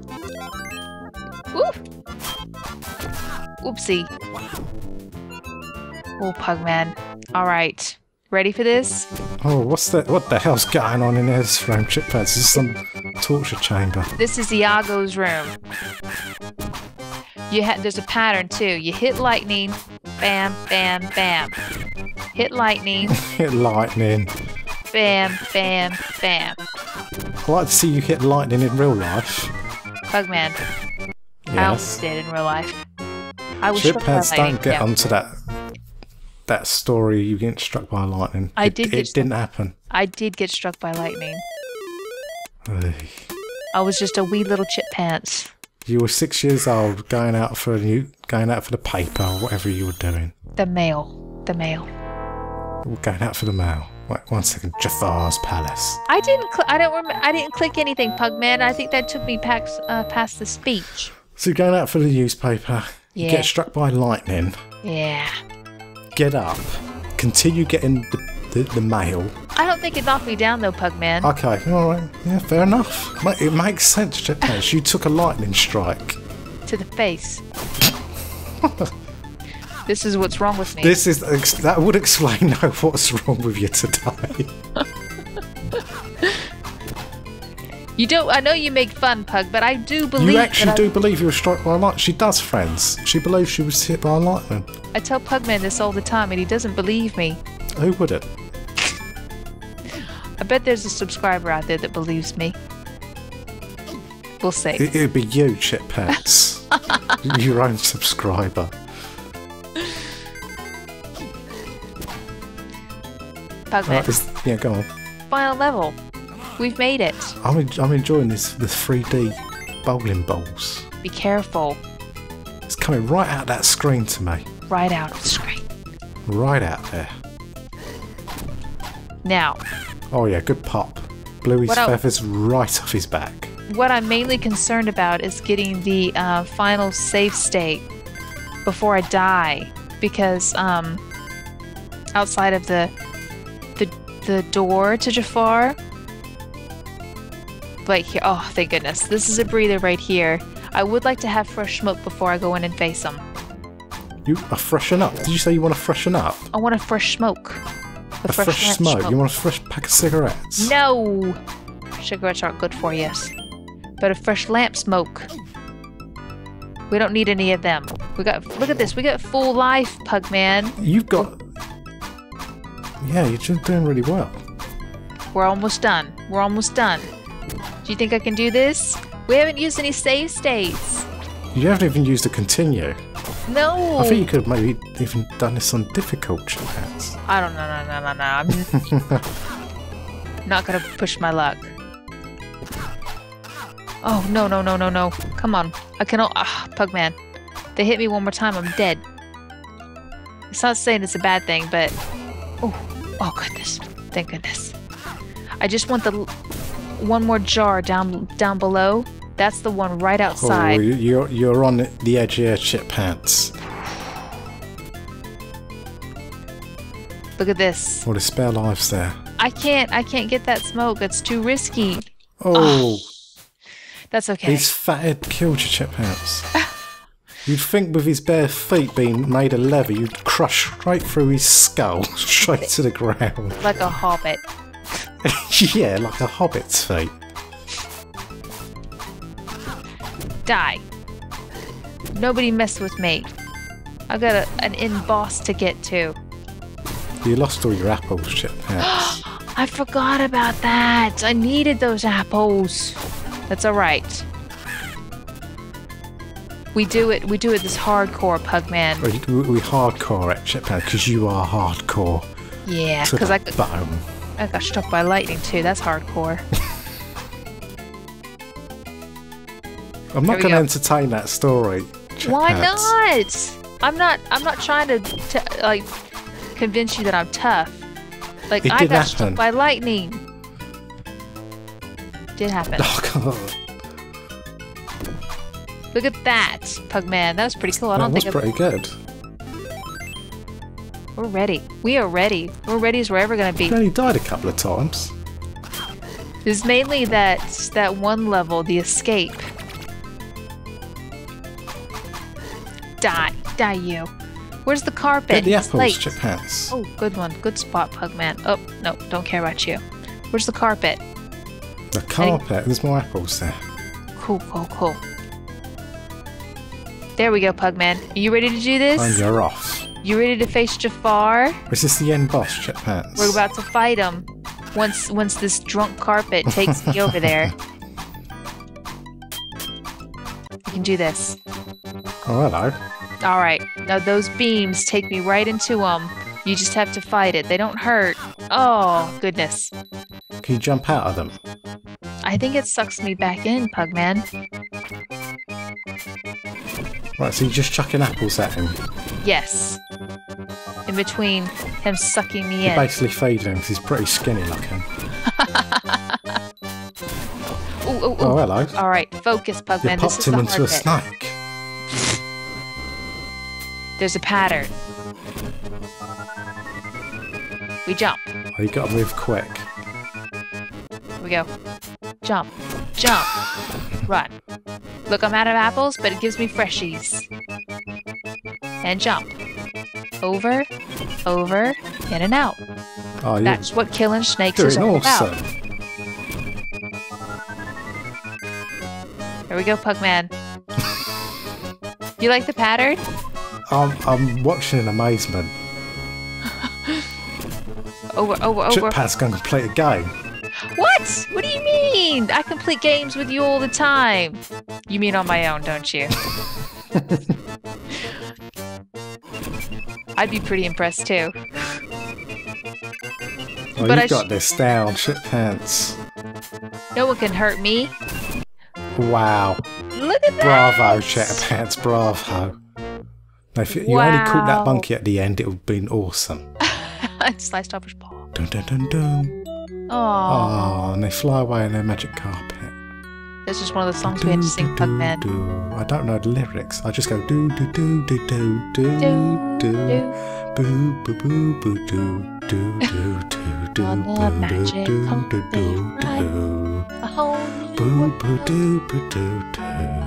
Ooh. Oopsie. Oh, Pugman. All right. Ready for this? Oh, what's that? What the hell's going on in this room, Chippants? This is some torture chamber. This is Iago's room. There's a pattern too. You hit lightning, bam, bam, bam. Hit lightning. Hit lightning. Bam, bam, bam. I'd like to see you hit lightning in real life. Pugman. Yes. I almost did in real life. I was struck by Chippants, lightning. don't get onto that story. You get struck by lightning. It didn't happen. I did get struck by lightning. Ugh. I was just a wee little Chippants. You were 6 years old, going out for the paper or whatever you were doing. The mail. The mail. Going out for the mail. Wait, 1 second. Jafar's palace. I didn't click anything, Pugman. I think that took me past the speech. So you're going out for the newspaper. Yeah. You get struck by lightning. Yeah. Get up. Continue getting the mail. I don't think it knocked me down though, Pugman. Okay, alright. Yeah, fair enough. It makes sense, Chippants. You took a lightning strike. To the face. This is what's wrong with me. That would explain what's wrong with you today. I know you make fun, Pug, but I do believe You actually do believe you were struck by lightning. She does, friends. She believes she was hit by lightning. I tell Pugman this all the time and he doesn't believe me. Who wouldn't? I bet there's a subscriber out there that believes me. We'll see. It'd be you, Chippants. Your own subscriber. Pugman. Yeah, go on. Final level. We've made it. I'm enjoying this 3D bowling balls. Be careful. It's coming right out that screen to me. Right out of the screen. Right out there. Now. Oh yeah, good pop. Blew his feathers right off his back. What I'm mainly concerned about is getting the final save state before I die, because outside of the door to Jafar, like here. Oh, thank goodness! This is a breather right here. I would like to have fresh smoke before I go in and face him. You are freshen up? Did you say you want to freshen up? I want a fresh smoke. A fresh smoke? You want a fresh pack of cigarettes? No! Cigarettes aren't good for you. But a fresh lamp smoke. We don't need any of them. Look at this. We got full life, Pugman. You've got... Yeah, you're just doing really well. We're almost done. We're almost done. Do you think I can do this? We haven't used any save states. You haven't even used a continue. No. I think you could have maybe even done this on difficult chats. I don't know. No. I'm not gonna push my luck. Oh, no. Come on. I can... Pugman. They hit me one more time, I'm dead. It's not saying it's a bad thing, but... Oh, goodness. Thank goodness. I just want the... one more jar down below. That's the one right outside. Oh, you're on the edge here, Chip Pants. Look at this. Well, there's spare lives there. I can't get that smoke. It's too risky. Oh. That's okay. His fatted killed you, Chip Pants. You'd think with his bare feet being made of leather, you'd crush straight through his skull, straight to the ground. Like a hobbit. Yeah, like a hobbit's feet. Die. Nobody mess with me. I got an in-boss to get to. You lost all your apples, Chip Pants. I forgot about that. I needed those apples. That's alright. We do it this hardcore, Pugman. We hardcore it, Chip Pants, because you are hardcore. Yeah, because I got struck by lightning too. That's hardcore. I'm not going to entertain that story. Why not? I'm not trying to like convince you that I'm tough. Like I got struck by lightning. Did happen. Oh God. Look at that, Pugman. That was pretty cool. That was pretty good. We're ready. We are ready. We're ready as we're ever gonna be. You only died a couple of times. There's mainly that one level, the escape. Die you. Where's the carpet? Get the apples, Chip Pants. Oh, good one. Good spot, Pugman. Oh, no, don't care about you. Where's the carpet? The carpet? There's more apples there. Cool. There we go, Pugman. Are you ready to do this? And you're off. You ready to face Jafar? Is this the end boss, Chip Pants? We're about to fight him. Once this drunk carpet takes me over there. You can do this. Oh, hello. Alright, now those beams take me right into them. You just have to fight it. They don't hurt. Oh, goodness. Can you jump out of them? I think it sucks me back in, Pugman. Right, so you're just chucking apples at him? Yes. In between him sucking me in. You're basically feeding him because he's pretty skinny looking. Ooh. Oh, hello. Alright, focus, Pugman. You popped him into a snake. There's a pattern. We jump. Oh, you gotta move quick. Here we go. Jump. Run. Look, I'm out of apples, but it gives me freshies. And jump. Over, in and out. Oh, that's what killing snakes is all about. Here we go, Pugman. You like the pattern? I'm watching in amazement. Over. Chip Pants gonna complete a game. What? What do you mean? I complete games with you all the time. You mean on my own, don't you? I'd be pretty impressed too. Oh, but you've got this down, Chip Pants. No one can hurt me. Wow. Look at that! Bravo, Chippants, bravo. Now, if you only caught that monkey at the end, it would have been awesome. I sliced off his paw. Dun dun dun dun. Aww. Oh, and they fly away in their magic carpet. This is one of the songs we had to sing, Pugman. I don't know the lyrics. I just go do do do do do do do boo boo boo boo do do do do do On the magic carpet ride, a whole new boo boo do boo do do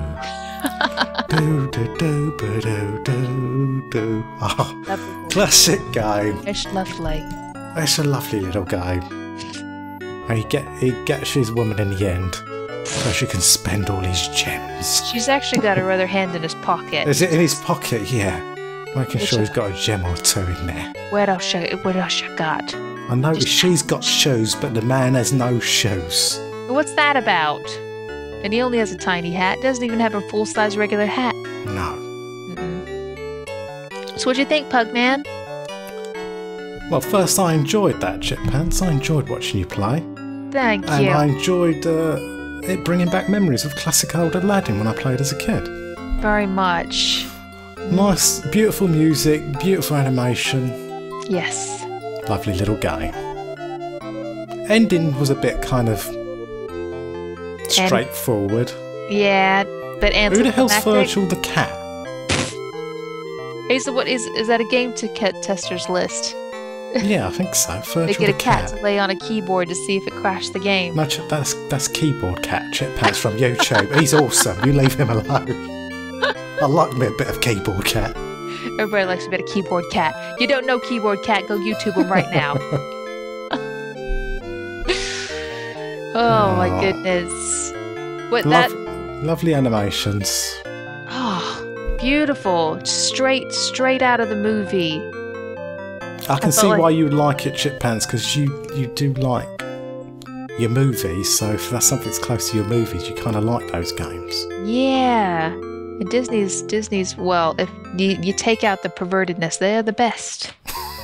do do do boo do do do. Oh, classic game. It's lovely. It's a lovely little game. And he gets his woman in the end. So she can spend all his gems. She's actually got her other hand in his pocket. Is it in his pocket? Yeah. Making sure he's got a gem or two in there. What else you got? I noticed she's got shoes, but the man has no shoes. What's that about? And he only has a tiny hat. Doesn't even have a full-size regular hat. No. So what'd you think, Pugman? Well, first I enjoyed that, Chippants. I enjoyed watching you play. Thank And you. I enjoyed it bringing back memories of classic old Aladdin when I played as a kid. Very much. Nice, beautiful music, beautiful animation. Yes. Lovely little game. Ending was a bit kind of straightforward. Yeah, but Who the hell's Virgil the cat? Is that a game to cat testers list? Yeah, I think so. Virgil They get the a cat to lay on a keyboard to see if it crashed the game. No, that's Keyboard Cat. Chippants from YouTube. He's awesome. You leave him alone. I like me a bit of Keyboard Cat. Everybody likes a bit of Keyboard Cat. You don't know Keyboard Cat? Go YouTube him right now. Oh my goodness! Lovely animations. Oh, beautiful! Straight out of the movie. I can see why you like it, Chippants, because you do like your movies. So if that's something that's close to your movies, you kind of like those games. Yeah, and Disney's. Well, if you take out the pervertedness, they're the best.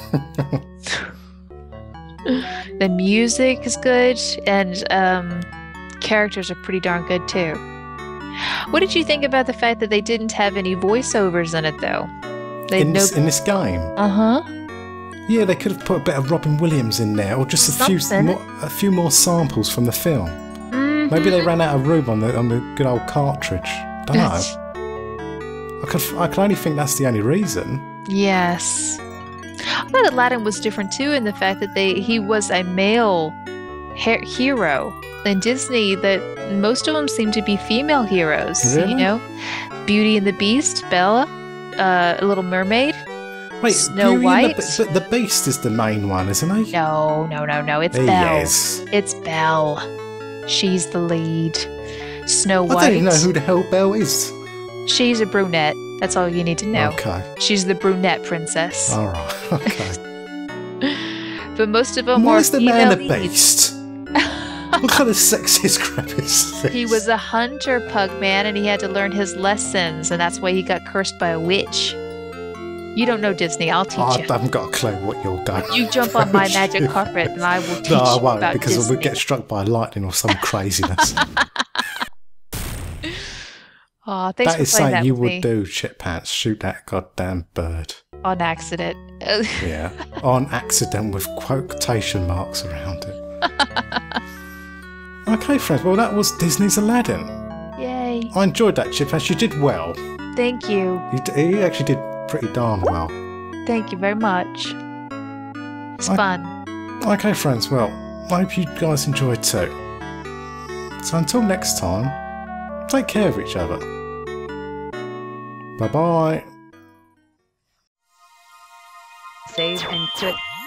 The music is good, and characters are pretty darn good too. What did you think about the fact that they didn't have any voiceovers in it, though? In this game? Uh-huh. Yeah, they could have put a bit of Robin Williams in there, or just a few more samples from the film. Mm-hmm. Maybe they ran out of room on the good old cartridge. Don't know. I can only think that's the only reason. Yes. I thought Aladdin was different too in the fact that he was a male hero. In Disney, that most of them seem to be female heroes. Really? You know, Beauty and the Beast, Bella, Little Mermaid. Wait, Snow White? The Beast is the main one, isn't he? No. It's Belle. Yes. It's Belle. She's the lead. Snow White. I don't even know who the hell Belle is. She's a brunette. That's all you need to know. Okay. She's the brunette princess. All right. Okay. But most of them Why are is the man a female leads. beast? What kind of sexist crap is this? He was a hunter, Pugman, and he had to learn his lessons, and that's why he got cursed by a witch. You don't know Disney. I'll teach you. I haven't got a clue what you're going. You jump on my magic carpet, and I will teach you No, I won't, about because Disney. we'll get struck by lightning or some craziness. Aw, thanks That for is playing something that you with would me. do, Chippants. Shoot that goddamn bird. On accident. Yeah, on accident with quotation marks around it. Okay, friends. Well, that was Disney's Aladdin. Yay. I enjoyed that, Chippants. You did well. Thank you. You actually did pretty darn well. Thank you very much. It's fun. Okay, friends. Well, I hope you guys enjoyed too. So until next time, take care of each other. Bye-bye. Save and quit.